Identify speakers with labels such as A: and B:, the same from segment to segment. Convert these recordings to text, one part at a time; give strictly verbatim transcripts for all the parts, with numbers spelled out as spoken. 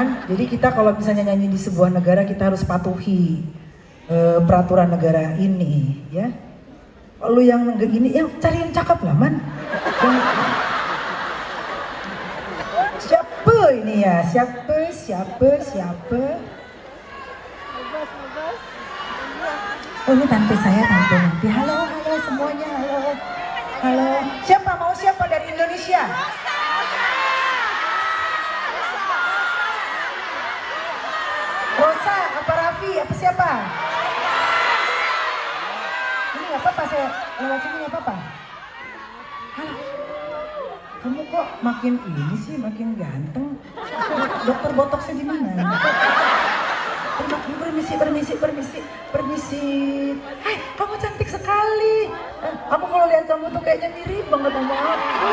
A: kan? Jadi kita kalau misalnya nyanyi di sebuah negara kita harus patuhi uh, peraturan negara ini, ya. Kalau yang gini, ya cari yang cakep lah man. Siapa ini ya? Siapa? Siapa? Siapa? Oh ini tante saya, tante nanti. Halo, halo semuanya, halo. Halo. Siapa mau siapa dari Indonesia? Rosa, apa Raffi, apa siapa? Ini nggak apa-apa saya lewat sini nggak apa-apa. Halo. Kamu kok makin ini sih, makin ganteng. Dokter botoksnya di mana? Permisi, permisi, permisi, permisi. Hai, kamu cantik sekali. Eh, aku kalau lihat kamu tuh kayaknya mirip banget sama aku.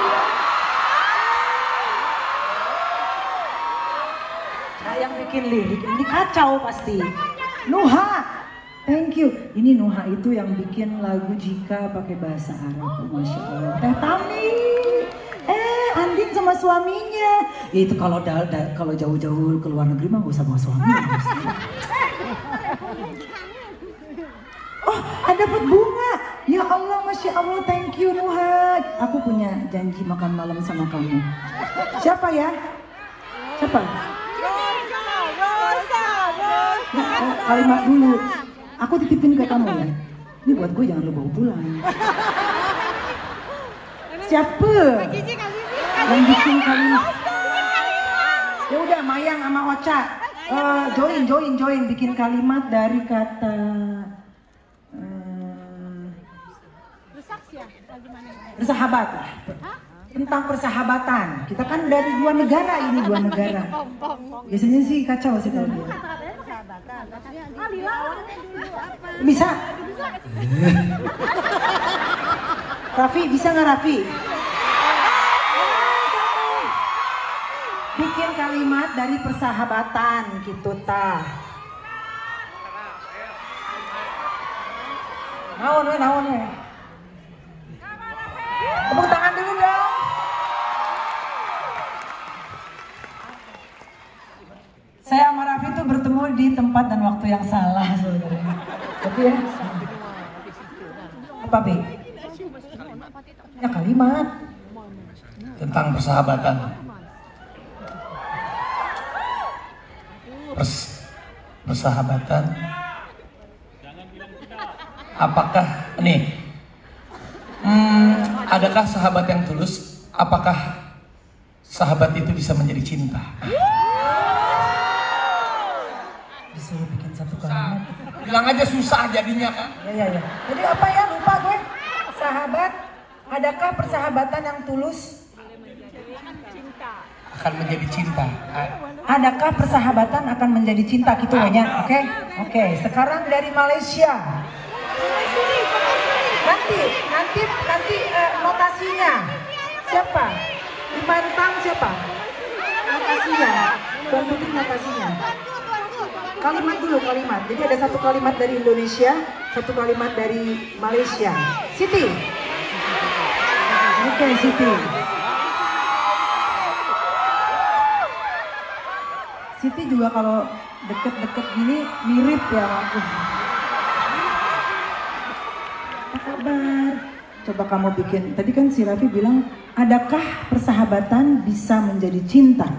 A: Nah, yang bikin lirik ini kacau pasti. Nuha, thank you. Ini Nuha itu yang bikin lagu Jika pakai bahasa Arab. Masya Allah. Teh Tami. Eh, Andin sama suaminya. Itu kalau da, da, kalau jauh-jauh ke luar negeri mah gak usah bawa suami. Oh, ada dapat bunga. Ya Allah, Masya Allah, thank you Nuha. Aku punya janji makan malam sama kamu. Siapa ya? Siapa?
B: Rosa, Rosa, Rosa.
A: Nah, kalimat dulu. Aku titipin ke kamu ya. Ini buat gue, jangan lu bawa pulang. Siapa yang bikin kalimat? Ya udah, Mayang sama Ocha, uh, join, join, join, bikin kalimat dari kata uh, bersahabat lah. Tentang persahabatan. Kita kan dari dua negara ini, dua negara. Biasanya sih kacau sih kalau dia. Bisa? Raffi, bisa nggak Raffi? Bikin kalimat dari persahabatan gitu tah. Naon we, naon we. Tepuk tangan dulu dong. Saya sama Raffi tuh bertemu di tempat dan waktu yang salah sebenarnya. Tapi ya, apa Bi? Ya kalimat
C: tentang persahabatan. Pers persahabatan. Apakah nih? Hmm, adakah sahabat yang tulus? Apakah sahabat itu bisa menjadi cinta?
A: Bisa bikin satu kalimat.
C: Bilang aja susah jadinya kan?
A: Ya ya ya. Jadi apa ya, lupa gue. Sahabat, adakah persahabatan yang tulus
C: akan menjadi cinta?
A: Adakah persahabatan akan menjadi cinta gitu banyak? Oke, okay? Oke. Okay. Sekarang dari Malaysia. Nanti, nanti, nanti uh, notasinya siapa? Dimantang siapa? Notasinya. Tuan Putri notasinya. Kalimat dulu, kalimat. Jadi ada satu kalimat dari Indonesia, satu kalimat dari Malaysia. Siti. Oke, okay, Siti. Siti juga kalau deket-deket gini mirip ya aku. Apa kabar? Coba kamu bikin. Tadi kan si Raffi bilang, adakah persahabatan bisa menjadi cinta?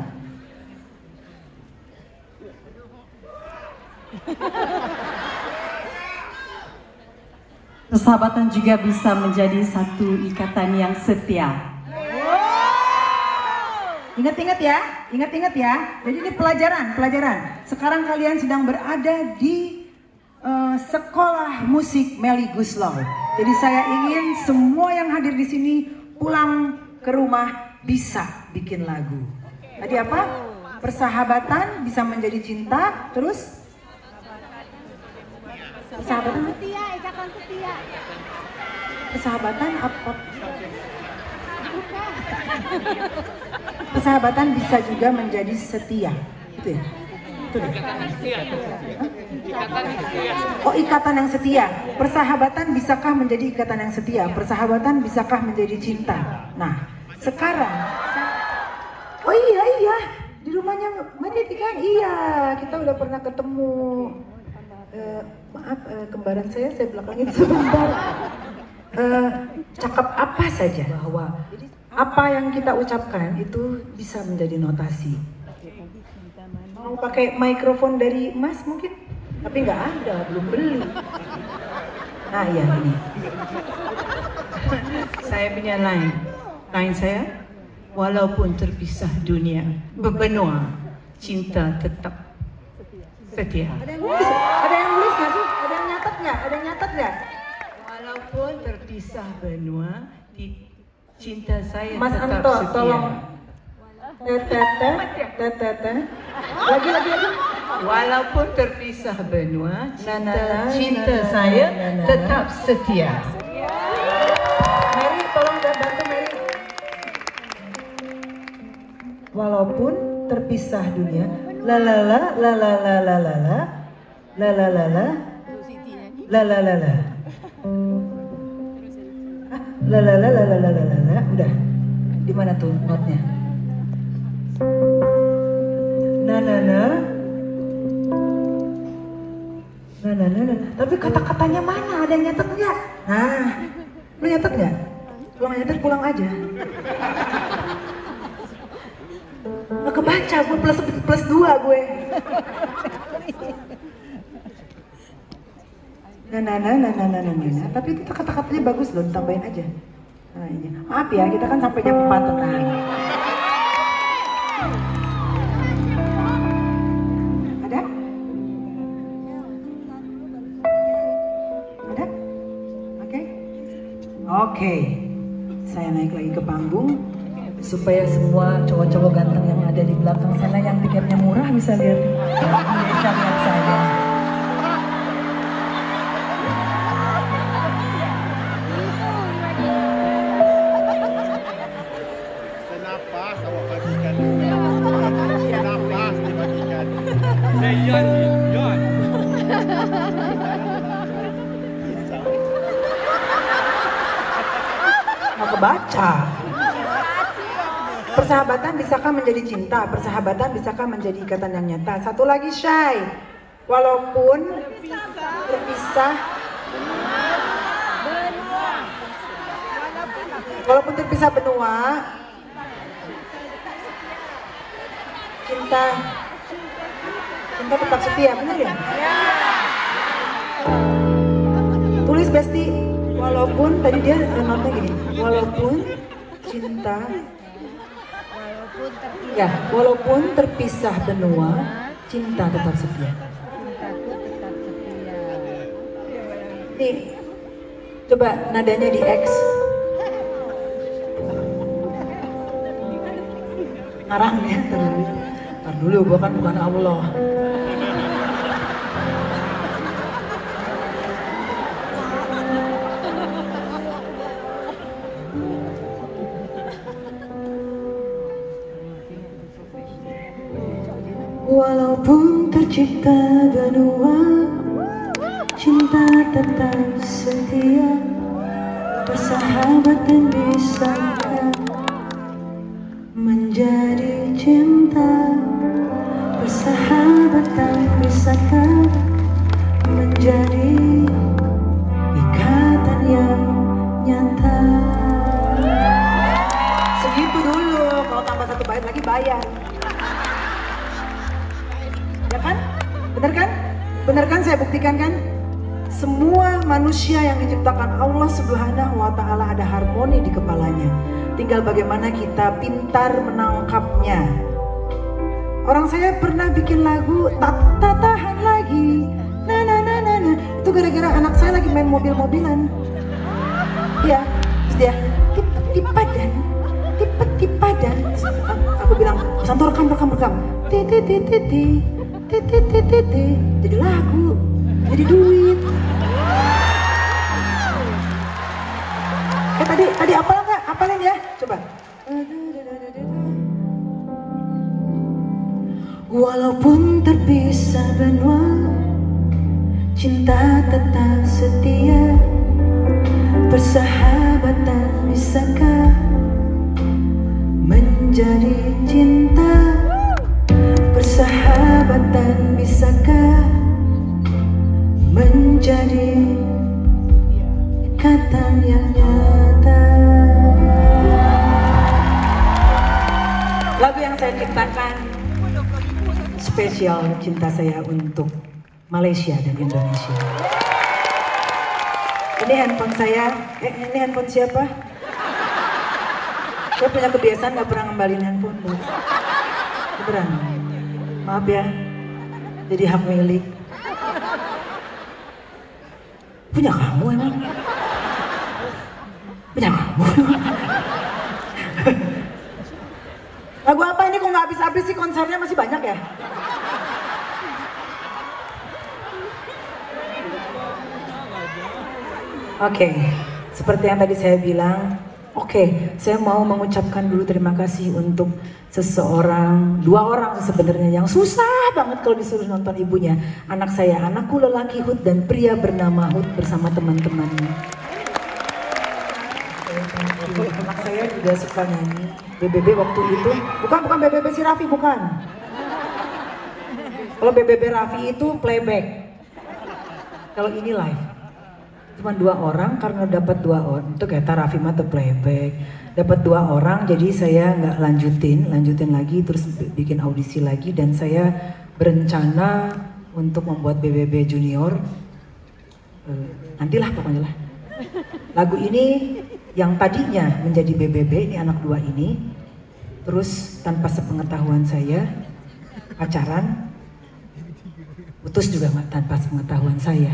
D: Persahabatan juga bisa menjadi satu ikatan yang setia.
A: Ingat-ingat ya, ingat-ingat ya. Jadi ini pelajaran, pelajaran. Sekarang kalian sedang berada di uh, sekolah musik Melly Guslow. Jadi saya ingin semua yang hadir di sini pulang ke rumah bisa bikin lagu. Tadi apa? Persahabatan bisa menjadi cinta, terus? Persahabatan
B: setia, ikatan setia.
A: Persahabatan apa? Persahabatan bisa juga menjadi setia, gitu ya? Itu deh. Oh, ikatan yang setia. Persahabatan bisakah menjadi ikatan yang setia? Persahabatan bisakah menjadi cinta? Nah, sekarang, oh iya iya, Di rumahnya Mbak Titi kan? Iya, kita udah pernah ketemu. Uh, maaf, uh, kembaran saya, saya belakangin sebentar. Uh, cakap apa saja bahwa apa yang kita ucapkan itu bisa menjadi notasi. Mau pakai mikrofon dari Mas mungkin? Tapi nggak ada, belum beli. Nah iya ini. Saya punya line. Line saya, walaupun terpisah dunia, berbenua, cinta tetap setia. Ada yang nulis? Ada yang nulis nggak sih? Ada yang nyatet nggak? Ada yang nyatet nggak? Walaupun terpisah benua, cinta saya Mas tetap Anto, setia. Tolong. Tetete, tetete. Lagi lagi lagi. Walaupun terpisah benua, cinta, na, na, na, cinta na, na, saya na, na, na. tetap setia. Mary, tolong bantu Mary. Walaupun terpisah dunia, la la la la la la la la la la la la la la la la la. La la la la la la la la. Udah. Di mana tuh notnya? Na na na. Na na na na. Tapi kata-katanya mana? Ada yang nyatet nggak? Nah, lu nyatet nggak? Pulang nyatet pulang aja. Nggak kebaca, gue plus plus dua gue. Nah, nah, nah, nah, nah, nah, nah, nah. Tapi itu kata-katanya bagus loh, ditambahin aja. Nah, ini. Maaf ya, kita kan sampai jam empat tenang. Ada? Ada? Oke? Okay? Oke. Okay. Saya naik lagi ke panggung supaya semua cowok-cowok ganteng yang ada di belakang sana yang tiketnya murah bisa lihat. Bisa lihat saya. Mau kebaca. Persahabatan bisakah menjadi cinta? Persahabatan bisakah menjadi ikatan yang nyata? Satu lagi Shay. Walaupun terpisah, walaupun terpisah benua, cinta cinta tetap setia, benar ya? Tulis Besti, walaupun tadi dia notnya gini, walaupun cinta, ya, walaupun terpisah benua, cinta tetap setia. Nih, coba nadanya di X. Ngarang ya, ntar dulu, gue kan bukan Allah. Walaupun tercipta benua, cinta tetap setia, persahabatan bisakah menjadi cinta, persahabatan bisakah menjadi ikatan yang nyata. Segitu dulu, kalau tambah satu bait lagi bayar. Ya kan? Bener kan? Bener kan saya buktikan kan? Semua manusia yang diciptakan Allah Subhanahu wa Ta'ala ada harmoni di kepalanya. Tinggal bagaimana kita pintar menangkapnya. Orang saya pernah bikin lagu tak, tak tahan lagi. Nah, nah, nah, nah, nah. Itu gara-gara anak saya lagi main mobil-mobilan. Ya, terus dia tipet padan, tipet padan. Aku bilang, Santo rekam, rekam, rekam. Titi, titi, titi. Titi, jadi lagu, jadi duit. Eh tadi, tadi apa nggak? Apalin ya, coba. Walaupun terpisah benua, cinta tetap setia, persahabatan bisakah menjadi cinta, Dan bisakah menjadi ikatan yang nyata? Lagu yang saya ciptakan spesial cinta saya untuk Malaysia dan Indonesia. Ini handphone saya, eh ini handphone siapa? Saya punya kebiasaan gak pernah ngembalin handphone. Beneran, maaf ya, jadi hak milik. Punya kamu emang? Punya kamu? Lagu apa ini kok nggak habis-habis sih, konsernya masih banyak ya? Oke, okay. Seperti yang tadi saya bilang, oke, okay, saya mau mengucapkan dulu terima kasih untuk seseorang, dua orang sebenarnya yang susah banget kalau disuruh nonton ibunya. Anak saya, anakku lelaki Hud dan pria bernama Hud bersama teman-temannya. Anak saya juga suka nyanyi. B B B waktu itu, bukan bukan B B B si Raffi, bukan. Kalau B B B Raffi itu playback. Kalau ini live. Cuma dua orang karena dapat dua orang. Itu kayak Raffi mah tuh playback. Dapat dua orang jadi saya nggak lanjutin, lanjutin lagi terus bikin audisi lagi dan saya berencana untuk membuat B B B Junior. Uh, nantilah pokoknya lah. Lagu ini yang tadinya menjadi B B B, ini anak dua ini, terus tanpa sepengetahuan saya pacaran, putus juga tanpa sepengetahuan saya.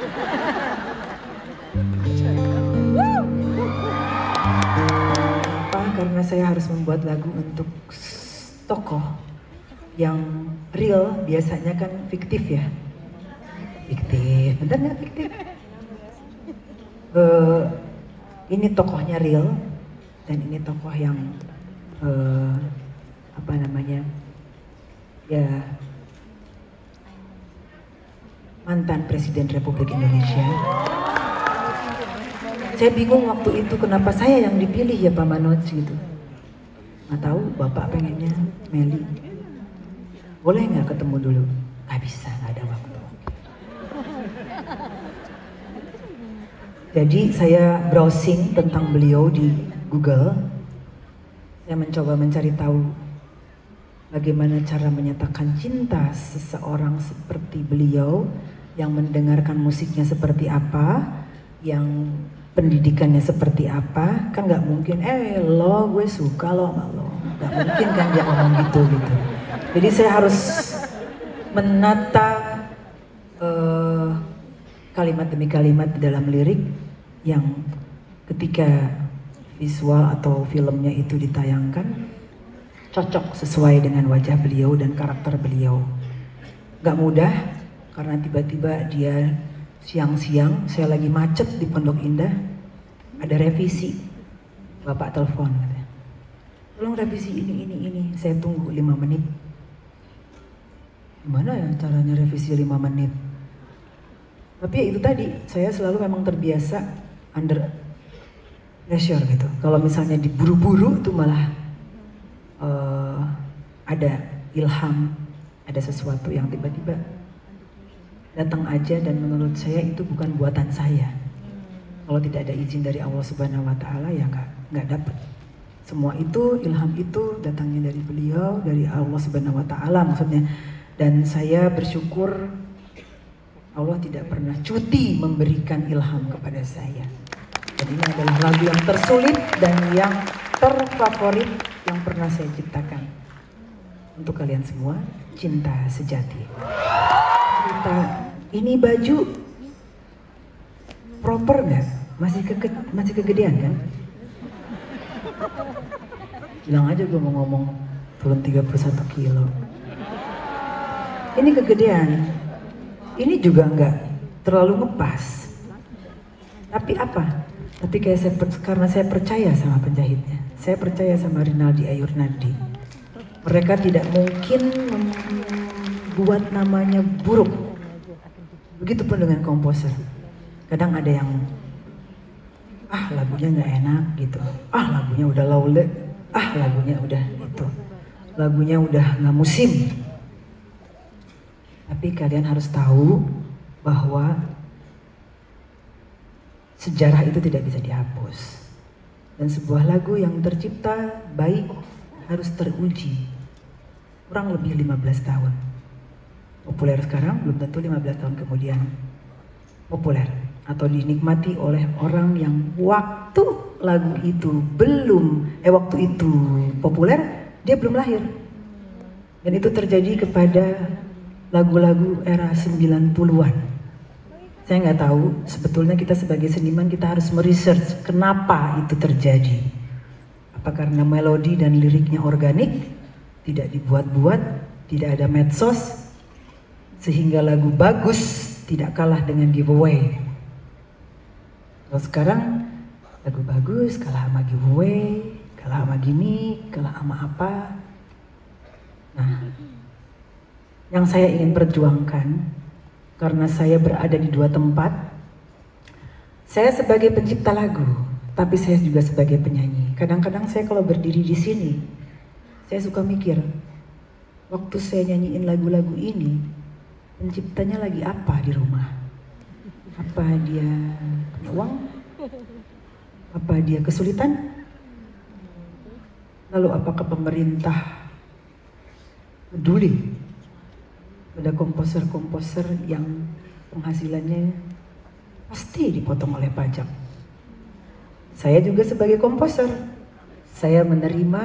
A: Kenapa? Karena saya harus membuat lagu untuk tokoh yang real, biasanya kan fiktif ya. Fiktif, bener nggak fiktif? Uh, ini tokohnya real dan ini tokoh yang uh, apa namanya ya mantan Presiden Republik Indonesia. Saya bingung waktu itu kenapa saya yang dipilih ya Pak Manoj gitu. Nggak tahu Bapak pengennya Meli. Boleh nggak ketemu dulu? Nggak bisa, nggak ada waktu. Jadi saya browsing tentang beliau di Google. Saya mencoba mencari tahu bagaimana cara menyatakan cinta seseorang seperti beliau, yang mendengarkan musiknya seperti apa, yang pendidikannya seperti apa. Kan nggak mungkin, eh lo gue suka lo sama lo. Nggak mungkin kan dia ngomong gitu gitu. Jadi saya harus menata uh, kalimat demi kalimat di dalam lirik yang ketika visual atau filmnya itu ditayangkan cocok sesuai dengan wajah beliau dan karakter beliau. Gak mudah karena tiba-tiba dia siang-siang, saya lagi macet di Pondok Indah, ada revisi, Bapak telepon katanya, tolong revisi ini, ini, ini, saya tunggu lima menit. Gimana ya caranya revisi lima menit? Tapi ya itu tadi, saya selalu memang terbiasa under pressure gitu. Kalau misalnya diburu-buru itu malah uh, ada ilham, ada sesuatu yang tiba-tiba datang aja dan menurut saya itu bukan buatan saya. Kalau tidak ada izin dari Allah Subhanahu Wa Taala ya nggak nggak dapat. Semua itu ilham itu datangnya dari beliau, dari Allah Subhanahu Wa Taala maksudnya. Dan saya bersyukur Allah tidak pernah cuti memberikan ilham kepada saya. Dan ini adalah lagu yang tersulit dan yang terfavorit yang pernah saya ciptakan. Untuk kalian semua, Cinta Sejati. Cinta, ini baju proper nggak? Masih ke, masih kegedean kan? Bilang aja gue mau ngomong turun tiga puluh satu kilo. Ini kegedean. Ini juga nggak terlalu ngepas. Tapi apa? Tapi kayak saya, karena saya percaya sama penjahitnya. Saya percaya sama Rinaldi Ayurnadi. Mereka tidak mungkin membuat namanya buruk. Begitupun dengan komposer. Kadang ada yang, ah lagunya nggak enak gitu. Ah lagunya udah laule. Ah lagunya udah itu. Lagunya udah nggak musim. Tapi kalian harus tahu bahwa sejarah itu tidak bisa dihapus. Dan sebuah lagu yang tercipta baik harus teruji. Kurang lebih lima belas tahun. Populer sekarang belum tentu lima belas tahun kemudian populer atau dinikmati oleh orang yang waktu lagu itu belum, eh waktu itu populer, dia belum lahir. Dan itu terjadi kepada lagu-lagu era sembilan puluhan. Saya nggak tahu, sebetulnya kita sebagai seniman kita harus meresearch kenapa itu terjadi. Apa karena melodi dan liriknya organik, tidak dibuat-buat, tidak ada medsos, sehingga lagu bagus tidak kalah dengan giveaway. Kalau sekarang lagu bagus kalah sama giveaway, kalah sama gini, kalah sama apa. Nah, yang saya ingin perjuangkan, karena saya berada di dua tempat, saya sebagai pencipta lagu, tapi saya juga sebagai penyanyi. Kadang-kadang saya kalau berdiri di sini, saya suka mikir, waktu saya nyanyiin lagu-lagu ini, penciptanya lagi apa di rumah? Apa dia punya uang? Apa dia kesulitan? Lalu apakah pemerintah peduli pada komposer-komposer yang penghasilannya pasti dipotong oleh pajak? Saya juga sebagai komposer, saya menerima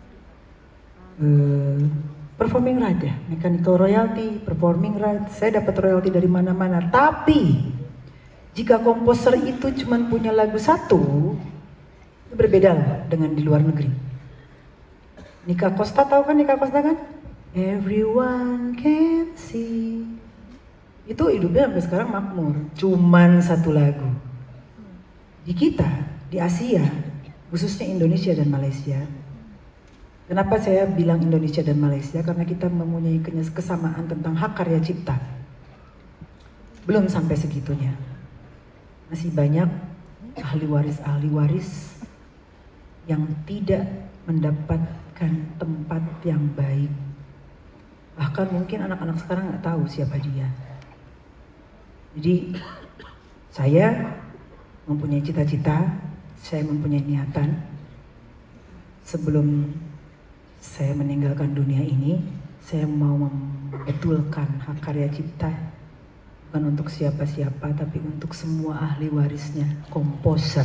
A: uh, performing right ya, mechanical royalty, performing right, saya dapat royalty dari mana-mana. Tapi jika komposer itu cuma punya lagu satu, itu berbeda lah dengan di luar negeri. Nika Costa, tahu kan Nika Costa kan? Everyone can see. Itu hidupnya sampai sekarang makmur, cuman satu lagu. Di kita, di Asia, khususnya Indonesia dan Malaysia. Kenapa saya bilang Indonesia dan Malaysia? Karena kita mempunyai kesamaan tentang hak karya cipta. Belum sampai segitunya. Masih banyak ahli waris-ahli waris yang tidak mendapatkan tempat yang baik. Bahkan mungkin anak-anak sekarang nggak tahu siapa dia. Jadi saya mempunyai cita-cita, saya mempunyai niatan. Sebelum saya meninggalkan dunia ini, saya mau membetulkan hak karya cipta. Bukan untuk siapa-siapa, tapi untuk semua ahli warisnya, komposer.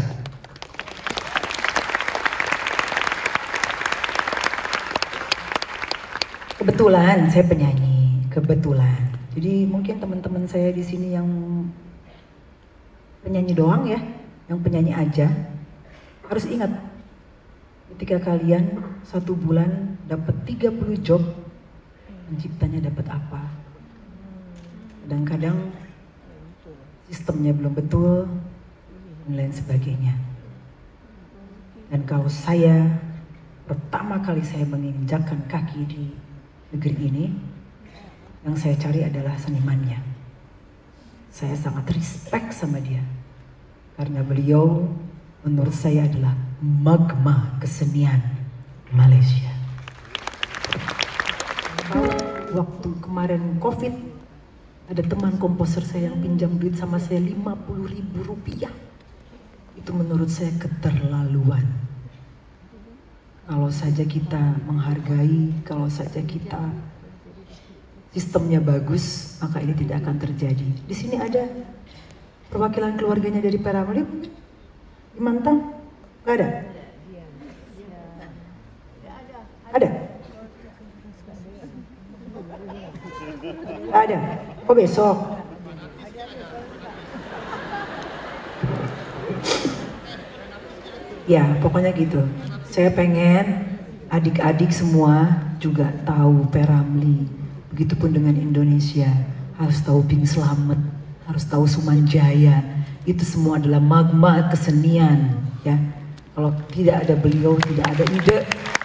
A: Kebetulan saya penyanyi, kebetulan. Jadi mungkin teman-teman saya di sini yang penyanyi doang ya, yang penyanyi aja, harus ingat ketika kalian satu bulan dapat tiga puluh job, penciptanya dapat apa? Kadang-kadang sistemnya belum betul dan lain sebagainya. Dan kalau saya pertama kali saya menginjakkan kaki di negeri ini, yang saya cari adalah senimannya. Saya sangat respect sama dia karena beliau menurut saya adalah magma kesenian Malaysia. Waktu kemarin COVID, ada teman komposer saya yang pinjam duit sama saya lima puluh ribu rupiah. Itu menurut saya keterlaluan. Kalau saja kita menghargai, kalau saja kita sistemnya bagus, maka ini tidak akan terjadi. Di sini ada perwakilan keluarganya dari Peramli mungkin? Di Mantang? Gak ada? Ada? Gak ada? Oh besok? Ya pokoknya gitu. Saya pengen adik-adik semua juga tahu Peramli. Begitupun dengan Indonesia. Harus tahu Bing Slamet, harus tahu Sumanjaya. Itu semua adalah magma kesenian. Ya, kalau tidak ada beliau, tidak ada ide.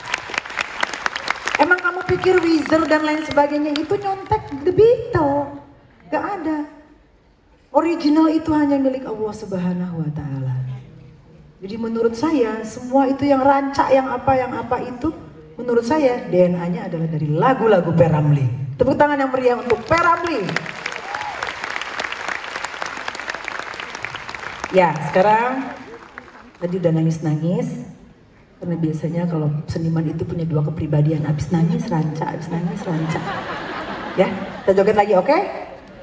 A: Emang kamu pikir Weezer dan lain sebagainya itu nyontek The Beatles? Gak ada. Original itu hanya milik Allah Subhanahu wa Ta'ala. Jadi menurut saya semua itu yang rancak, yang apa, yang apa itu, menurut saya D N A-nya adalah dari lagu-lagu Peramli. Tepuk tangan yang meriah untuk Per Ramli. Ya, sekarang tadi udah nangis-nangis. Karena biasanya kalau seniman itu punya dua kepribadian, abis nangis ranca, abis nangis ranca. Ya, kita joget lagi, oke? Okay?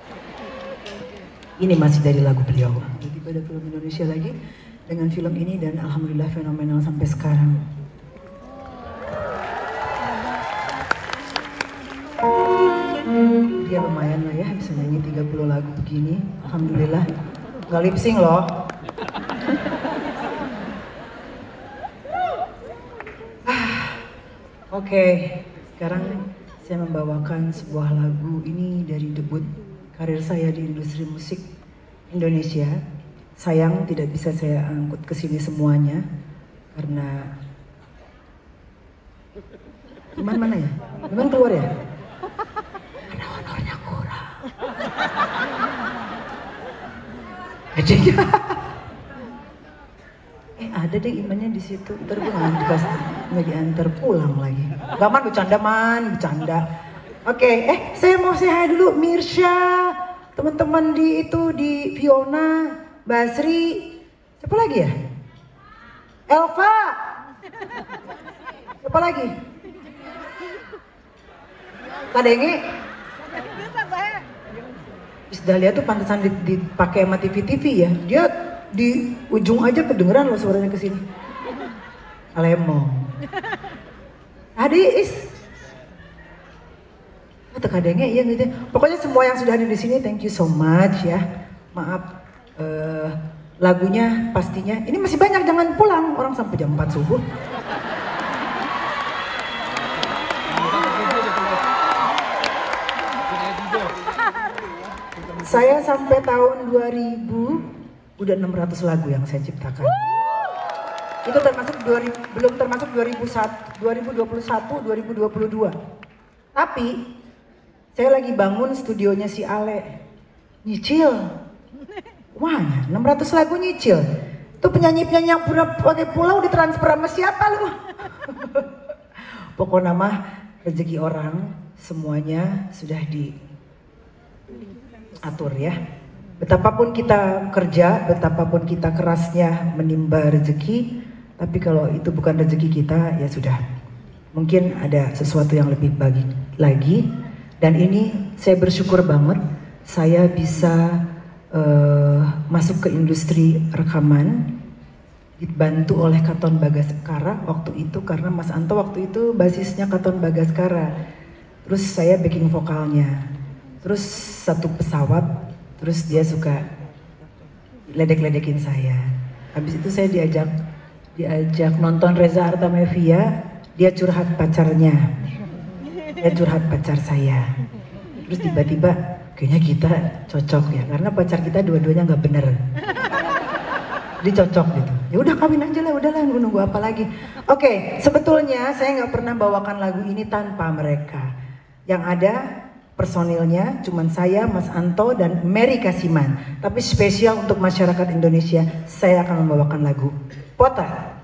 A: Ini masih dari lagu beliau. Lagi pada film Indonesia lagi dengan film ini dan alhamdulillah fenomenal sampai sekarang. Dia lumayan lah ya, bisa nyanyi tiga puluh lagu begini. Alhamdulillah. Gak lip sync loh. Oke, okay, sekarang saya membawakan sebuah lagu ini dari debut karir saya di industri musik Indonesia. Sayang tidak bisa saya angkut ke sini semuanya karena Iman mana ya? Iman keluar ya? Karena honornya kurang. Jadi eh ada deh Imannya di situ. Ntar gue nggak dikasih, nggak diantar pulang lagi. Gak man, bercanda man, bercanda. Oke, okay, eh saya mau say hi dulu Mirsya, teman-teman di itu di Fiona, Basri, siapa lagi ya? Elva, siapa lagi? Kadenge. Isdalia tuh pantesan dipakai sama T V T V ya. Dia di ujung aja kedengeran loh suaranya ke sini. Alemo. Adi is. Atau kadangnya iya gitu. Pokoknya semua yang sudah hadir di sini thank you so much ya. Maaf uh, lagunya pastinya ini masih banyak, jangan pulang orang sampai jam empat subuh. Saya sampai tahun dua ribu udah enam ratus lagu yang saya ciptakan. Itu termasuk dua ribu, belum termasuk dua ribu satu, dua ribu dua puluh satu, dua ribu dua puluh dua. Tapi saya lagi bangun studionya si Ale. Nyicil. Wah, enam ratus lagu nyicil. Itu penyanyi-penyanyi yang pernah pakai pulau ditransfer sama siapa lu? Pokoknya mah rezeki orang semuanya sudah di atur ya. Betapapun kita kerja, betapapun kita kerasnya menimba rezeki, tapi kalau itu bukan rezeki kita ya sudah. Mungkin ada sesuatu yang lebih baik lagi. Dan ini saya bersyukur banget saya bisa uh, masuk ke industri rekaman dibantu oleh Katon Bagaskara waktu itu karena Mas Anto waktu itu basisnya Katon Bagaskara. Terus saya backing vokalnya. Terus satu pesawat, terus dia suka ledek-ledekin saya. Habis itu saya diajak diajak nonton Reza Artamevia, dia curhat pacarnya. Dia curhat pacar saya. Terus tiba-tiba kayaknya kita cocok ya, karena pacar kita dua-duanya nggak bener. Dia cocok gitu. Ya udah kawin aja lah, udahlah nunggu apa lagi. Oke, okay, sebetulnya saya nggak pernah bawakan lagu ini tanpa mereka. Yang ada personilnya cuman saya, Mas Anto, dan Mary Kasiman. Tapi spesial untuk masyarakat Indonesia, saya akan membawakan lagu Pota.